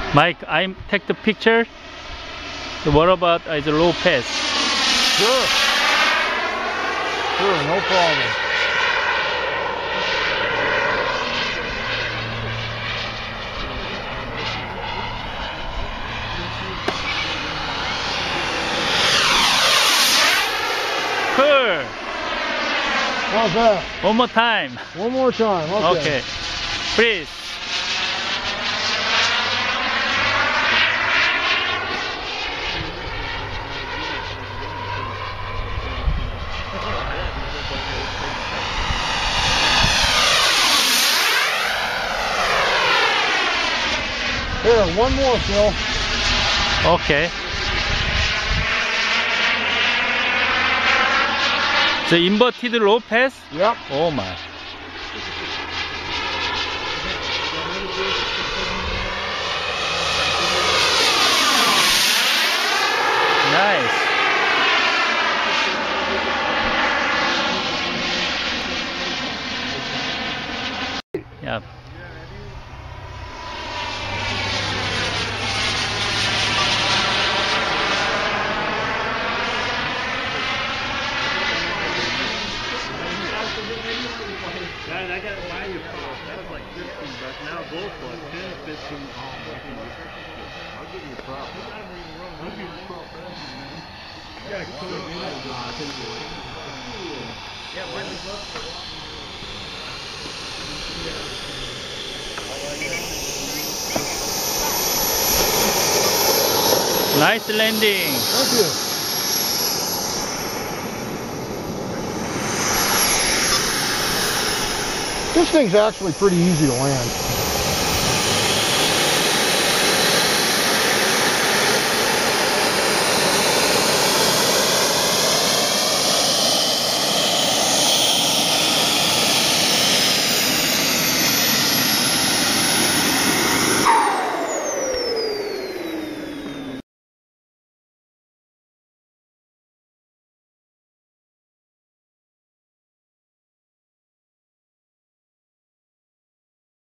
Mike, I take the picture. What about the low pass? Sure. Sure, no problem. Cool. How's that? One more time. One more time. Okay. Please. Here, one more, Phil. Okay. The inverted low pass? Yep. Oh my. Nice. Yeah. Dad, I gotta buy you prop. That was like 15 bucks. Now both for 10, 15. I'll give you a prop. I'll give you a prop. You gotta put it in. Yeah, Nice landing. Thank you. This thing's actually pretty easy to land.